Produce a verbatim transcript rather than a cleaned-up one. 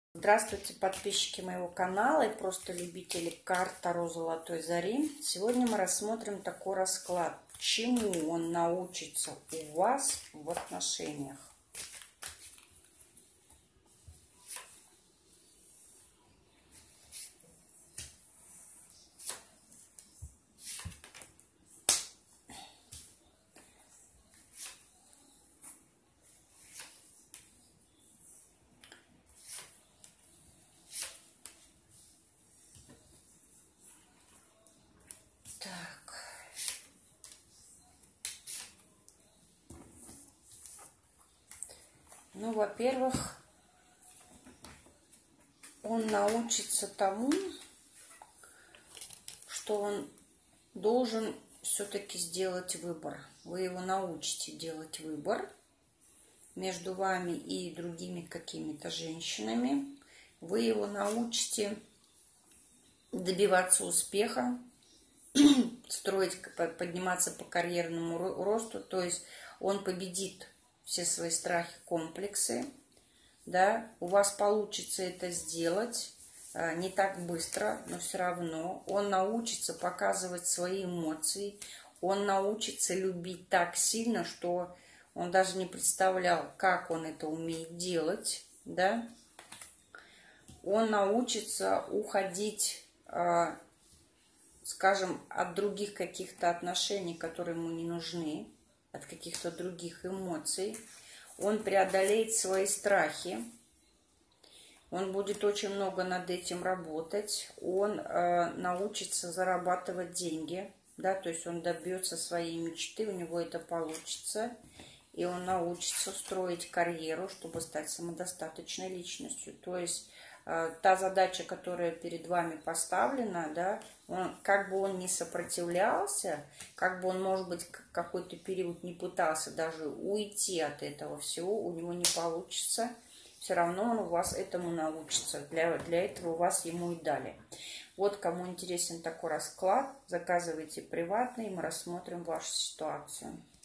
Здравствуйте, подписчики моего канала и просто любители карт Таро Золотой Зари. Сегодня мы рассмотрим такой расклад. Чему он научится у вас в отношениях? Так. Ну, во-первых, он научится тому, что он должен все-таки сделать выбор. Вы его научите делать выбор между вами и другими какими-то женщинами. Вы его научите добиваться успеха, строить, подниматься по карьерному росту, то есть он победит все свои страхи, комплексы, да, у вас получится это сделать, не так быстро, но все равно он научится показывать свои эмоции, он научится любить так сильно, что он даже не представлял, как он это умеет делать, да, он научится уходить, скажем, от других каких-то отношений, которые ему не нужны, от каких-то других эмоций. Он преодолеет свои страхи. Он будет очень много над этим работать. Он э, научится зарабатывать деньги. Да, то есть он добьется своей мечты, у него это получится. И он научится строить карьеру, чтобы стать самодостаточной личностью. То есть та задача, которая перед вами поставлена, да, он, как бы он ни сопротивлялся, как бы он, может быть, какой-то период не пытался даже уйти от этого всего, у него не получится. Все равно он у вас этому научится. Для, для этого у вас ему и дали. Вот кому интересен такой расклад, заказывайте приватный, мы рассмотрим вашу ситуацию.